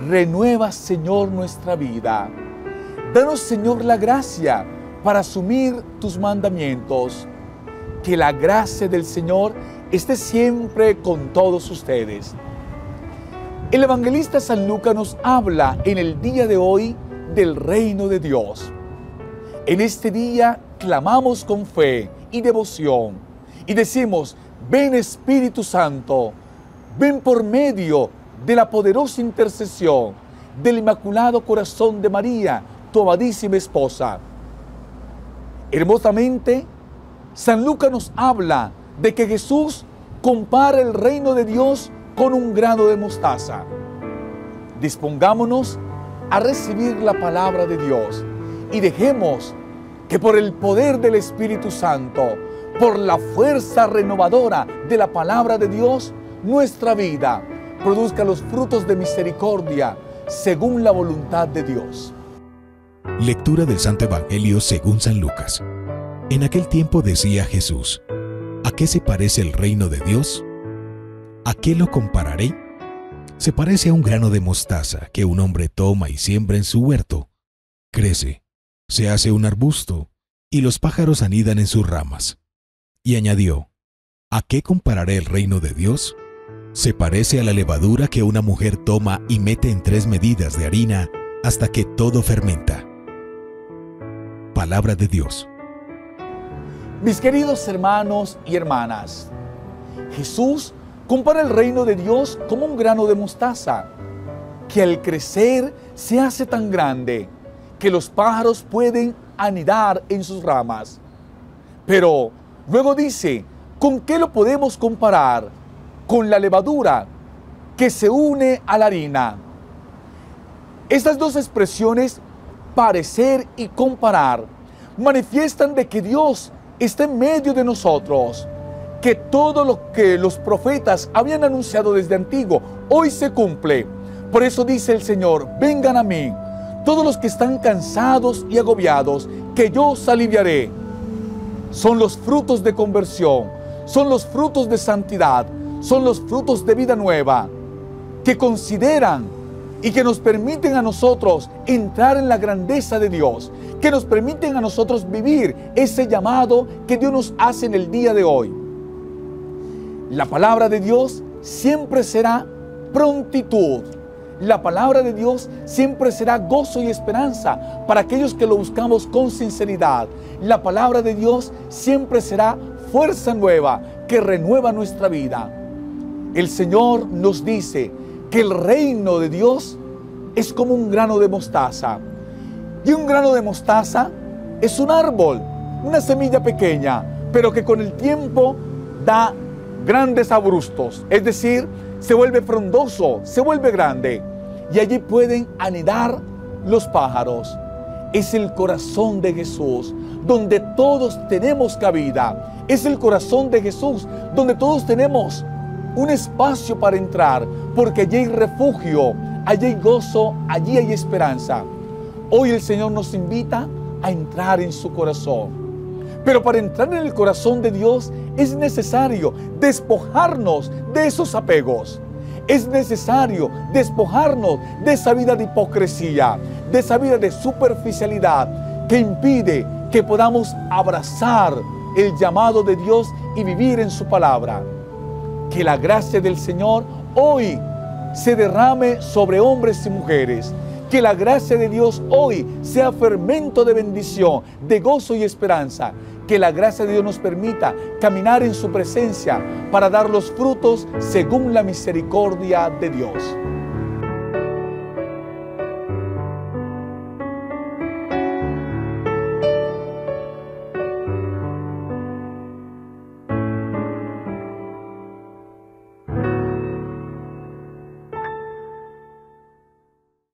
Renueva, Señor, nuestra vida. Danos, Señor, la gracia para asumir tus mandamientos. Que la gracia del Señor esté siempre con todos ustedes. El evangelista San Lucas nos habla en el día de hoy del reino de Dios. En este día clamamos con fe y devoción y decimos: ven Espíritu Santo, ven por medio de la poderosa intercesión del Inmaculado Corazón de María, tu amadísima esposa. Hermosamente, San Lucas nos habla de que Jesús compara el reino de Dios con un grano de mostaza. Dispongámonos a recibir la palabra de Dios y dejemos que por el poder del Espíritu Santo, por la fuerza renovadora de la palabra de Dios, nuestra vida produzca los frutos de misericordia según la voluntad de Dios. Lectura del Santo Evangelio según San Lucas. En aquel tiempo decía Jesús: ¿a qué se parece el reino de Dios? ¿A qué lo compararé? Se parece a un grano de mostaza que un hombre toma y siembra en su huerto. Crece, se hace un arbusto, y los pájaros anidan en sus ramas. Y añadió: ¿a qué compararé el reino de Dios? Se parece a la levadura que una mujer toma y mete en 3 medidas de harina hasta que todo fermenta. Palabra de Dios. Mis queridos hermanos y hermanas, Jesús compara el reino de Dios como un grano de mostaza, que al crecer se hace tan grande que los pájaros pueden anidar en sus ramas. Pero luego dice: ¿con qué lo podemos comparar? Con la levadura que se une a la harina. Estas dos expresiones, parecer y comparar, manifiestan de que Dios está en medio de nosotros, que todo lo que los profetas habían anunciado desde antiguo, hoy se cumple. Por eso dice el Señor: vengan a mí, todos los que están cansados y agobiados, que yo os aliviaré. Son los frutos de conversión, son los frutos de santidad, son los frutos de vida nueva, que consideran y que nos permiten a nosotros entrar en la grandeza de Dios, que nos permiten a nosotros vivir ese llamado que Dios nos hace en el día de hoy. La palabra de Dios siempre será prontitud. La palabra de Dios siempre será gozo y esperanza para aquellos que lo buscamos con sinceridad. La palabra de Dios siempre será fuerza nueva que renueva nuestra vida. El Señor nos dice que el reino de Dios es como un grano de mostaza. Y un grano de mostaza es un árbol, una semilla pequeña, pero que con el tiempo da grandes abrustos, es decir, se vuelve frondoso, se vuelve grande, y allí pueden anidar los pájaros. Es el corazón de Jesús, donde todos tenemos cabida. Es el corazón de Jesús, donde todos tenemos un espacio para entrar, porque allí hay refugio, allí hay gozo, allí hay esperanza. Hoy el Señor nos invita a entrar en su corazón. Pero para entrar en el corazón de Dios es necesario despojarnos de esos apegos. Es necesario despojarnos de esa vida de hipocresía, de esa vida de superficialidad que impide que podamos abrazar el llamado de Dios y vivir en su palabra. Que la gracia del Señor hoy se derrame sobre hombres y mujeres. Que la gracia de Dios hoy sea fermento de bendición, de gozo y esperanza. Que la gracia de Dios nos permita caminar en su presencia para dar los frutos según la misericordia de Dios.